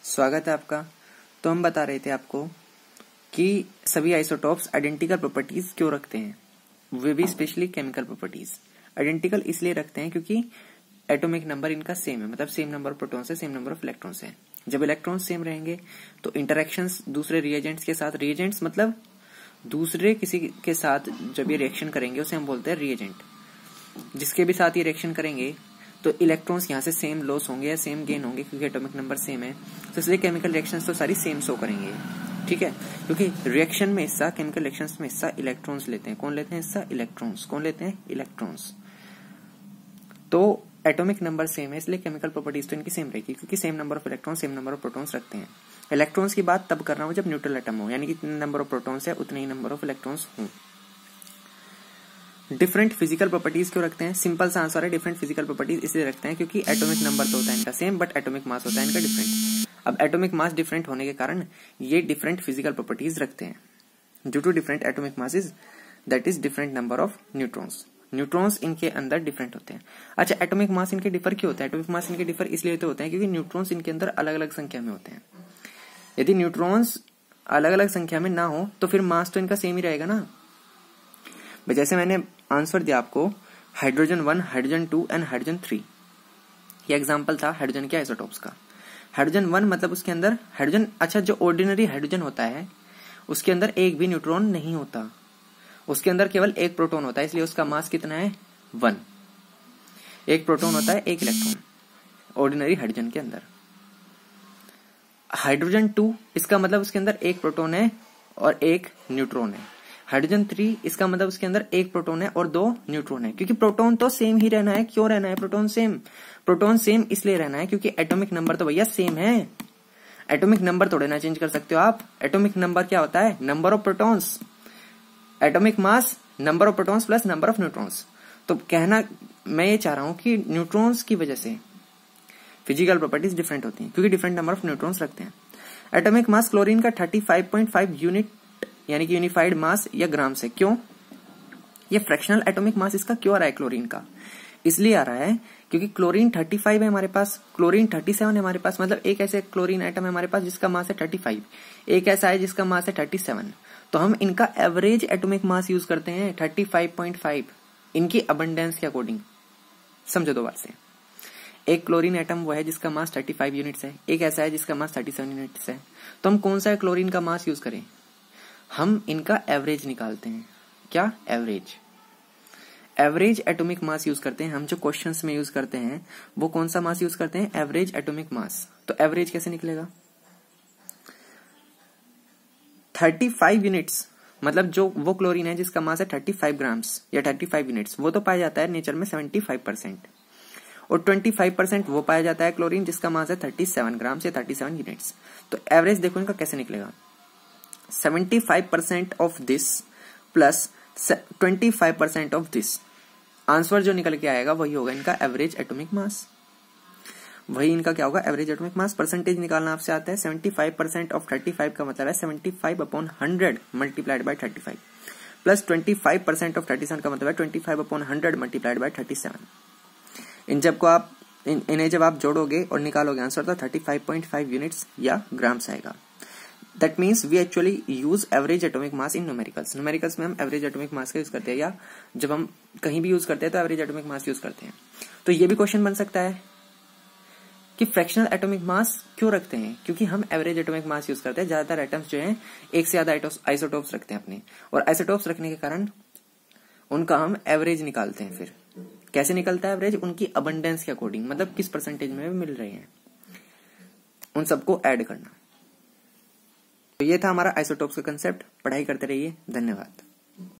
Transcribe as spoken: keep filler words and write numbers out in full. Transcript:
स्वागत है आपका। तो हम बता रहे थे आपको कि सभी आइसोटोप्स आइडेंटिकल प्रॉपर्टीज क्यों रखते हैं, वे भी स्पेशली केमिकल प्रॉपर्टीज। आइडेंटिकल इसलिए रखते हैं क्योंकि एटॉमिक नंबर इनका सेम है, मतलब सेम नंबर ऑफ प्रोटॉन्स है, सेम नंबर ऑफ इलेक्ट्रॉन्स है। जब इलेक्ट्रॉन्स सेम रहेंगे तो इंटरेक्शंस दूसरे रिएजेंट्स के साथ, रिएजेंट्स मतलब दूसरे किसी के साथ जब ये रिएक्शन करेंगे उसे हम बोलते हैं रिएजेंट। जिसके भी साथ ये रिएक्शन करेंगे तो इलेक्ट्रॉन्स यहाँ से सेम लॉस होंगे या सेम गेन होंगे क्योंकि एटॉमिक नंबर सेम है। तो इसलिए केमिकल रिएक्शंस तो सारी सेम शो करेंगे, ठीक है। क्योंकि रिएक्शन में हिस्सा, केमिकल रिएक्शंस में हिस्सा इलेक्ट्रॉन्स लेते हैं। कौन लेते हैं हिस्सा? इलेक्ट्रॉन्स। कौन लेते हैं? इलेक्ट्रॉन्स। तो एटॉमिक नंबर सेम है इसलिए केमिकल प्रॉपर्टीज तो इनकी सेम रहेगी क्योंकि same number of electron same number of protons रखते हैं। इलेक्ट्रॉन्स की बात तब कर रहा हूं जब न्यूट्रल एटम हो, यानी कि जितने नंबर ऑफ प्रोटॉन्स है उतने ही नंबर ऑफ इलेक्ट्रॉन्स हों। डिफरेंट फिजिकल प्रॉपर्टीज क्यों रखते हैं? सिंपल सा आंसर है, डिफरेंट फिजिकल प्रॉपर्टीज इसलिए रखते हैं क्योंकि एटॉमिक नंबर तो होता है इनका सेम बट एटॉमिक मास होता है इनका डिफरेंट। अब एटॉमिक मास डिफरेंट होने के कारण ये डिफरेंट फिजिकल प्रॉपर्टीज रखते हैं। Due to different atomic masses that is different number of neutrons. Neutrons इनके अंदर डिफरेंट होते हैं। अच्छा, एटॉमिक मास इनके डिफर क्यों होता है? एटॉमिक मास इनके डिफर इसलिए तो होते हैं क्योंकि न्यूट्रॉन्स इनके अंदर अलग अलग संख्या में होते हैं। यदि न्यूट्रॉन्स अलग अलग संख्या में ना हो तो फिर मास तो इनका सेम ही रहेगा ना। जैसे मैंने आंसर दिया आपको hydrogen one, hydrogen two and hydrogen three. ये एग्जांपल था हाइड्रोजन के आइसोटोप्स का। हाइड्रोजन वन मतलब उसके अंदर हाइड्रोजन, अच्छा जो ऑर्डिनरी हाइड्रोजन होता है उसके अंदर एक भी न्यूट्रॉन नहीं होता, उसके अंदर केवल एक प्रोटॉन होता है, इसलिए उसका मास कितना है? वन। एक प्रोटॉन होता है, एक इलेक्ट्रॉन ऑर्डिनरी हाइड्रोजन के अंदर। हाइड्रोजन टू इसका मतलब उसके अंदर एक प्रोटॉन है और एक न्यूट्रॉन है। हाइड्रोजन थ्री इसका मतलब उसके अंदर एक प्रोटॉन है और दो न्यूट्रॉन है, क्योंकि प्रोटॉन तो सेम ही रहना है। क्यों रहना है प्रोटॉन सेम? प्रोटॉन सेम इसलिए रहना है क्योंकि एटॉमिक नंबर तो भैया सेम है। एटॉमिक नंबर थोड़े ना चेंज कर सकते हो आप। एटॉमिक नंबर क्या होता है? Number of protons. Atomic mass number of protons plus number of neutrons. तो कहना मैं ये चाह रहा हूं कि न्यूट्रॉन्स की वजह से फिजिकल प्रॉपर्टीज डिफरेंट होती हैं क्योंकि डिफरेंट नंबर ऑफ न्यूट्रॉन्स रखते हैं। एटॉमिक मास क्लोरीन का thirty five point five unit यानी कि यूनिफाइड मास या ग्राम से। क्यों? ये फ्रैक्शनल एटॉमिक मास इसका क्यों आ रहा है क्लोरीन का? इसलिए आ रहा है क्योंकि क्लोरीन थर्टी फाइव है हमारे पास, क्लोरीन थर्टी सेवन है हमारे पास, मतलब एक ऐसे क्लोरीन आइटम है हमारे पास जिसका मास है थर्टी फाइव, एक ऐसा है जिसका मास है थर्टी सेवन। तो हम इनका एवरेज एटॉमिक मास यूज करते हैं थर्टी फाइव पॉइंट फाइव इनकी अबंडेंस के अकॉर्डिंग। समझो दो बार से। एक क्लोरीन एटम वो है जिसका मास थर्टी फाइव यूनिट्स है, एक ऐसा है जिसका मास थर्टी सेवन यूनिट्स है। तो हम कौन सा क्लोरीन का मास यूज करें? हम इनका एवरेज निकालते हैं। क्या? Average. Average atomic mass use करते हैं हम। जो क्वेश्चंस में यूज करते हैं वो कौन सा मास यूज करते हैं? Average atomic mass. तो एवरेज कैसे निकलेगा? थर्टी फाइव यूनिट्स मतलब जो वो क्लोरीन है जिसका मास है थर्टी फाइव ग्राम्स या थर्टी फाइव यूनिट्स, वो तो पाया जाता है नेचर में सेवेंटी फाइव परसेंट, और ट्वेंटी फाइव परसेंट वो पाया जाता है क्लोरीन जिसका मास है थर्टी सेवन ग्राम्स या थर्टी सेवन यूनिट्स। तो एवरेज देखो इनका कैसे निकलेगा? Seventy five percent of this plus twenty five percent of this. Answer जो निकल के आएगा वही होगा इनका एवरेज एटॉमिक मास। वही इनका क्या होगा? एवरेज एटॉमिक मास। परसेंटेज निकालना आपसे आता है। Seventy five percent of thirty five का मतलब है seventy five upon hundred multiplied by thirty five, plus twenty five percent of thirty seven का मतलब है twenty five upon hundred multiplied by thirty seven. इन जब को आप इन, इन्हें जब आप जोड़ोगे और निकालोगे आंसर तो thirty five point five units या ग्राम्स आएगा। That means we actually use average atomic mass in numericals. Numericals में हम एवरेज एटॉमिक मास का यूज करते हैं, या जब हम कहीं भी यूज करते हैं तो एवरेज एटॉमिक मास यूज करते हैं। तो ये भी क्वेश्चन बन सकता है कि फ्रैक्शनल एटॉमिक मास क्यों रखते हैं? क्योंकि हम एवरेज एटॉमिक मास यूज करते हैं। ज्यादातर एटम्स जो हैं एक से ज्यादा आइसोटोप्स रखते हैं अपने, और आइसोटोप्स रखने के कारण उनका हम एवरेज निकालते हैं। फिर कैसे निकलता है एवरेज? उनकी अबंडेंस के अकॉर्डिंग, मतलब किस परसेंटेज में मिल रहे हैं उन सबको ऐड करना। तो ये था हमारा आइसोटोप्स का कंसेप्ट। पढ़ाई करते रहिए। धन्यवाद।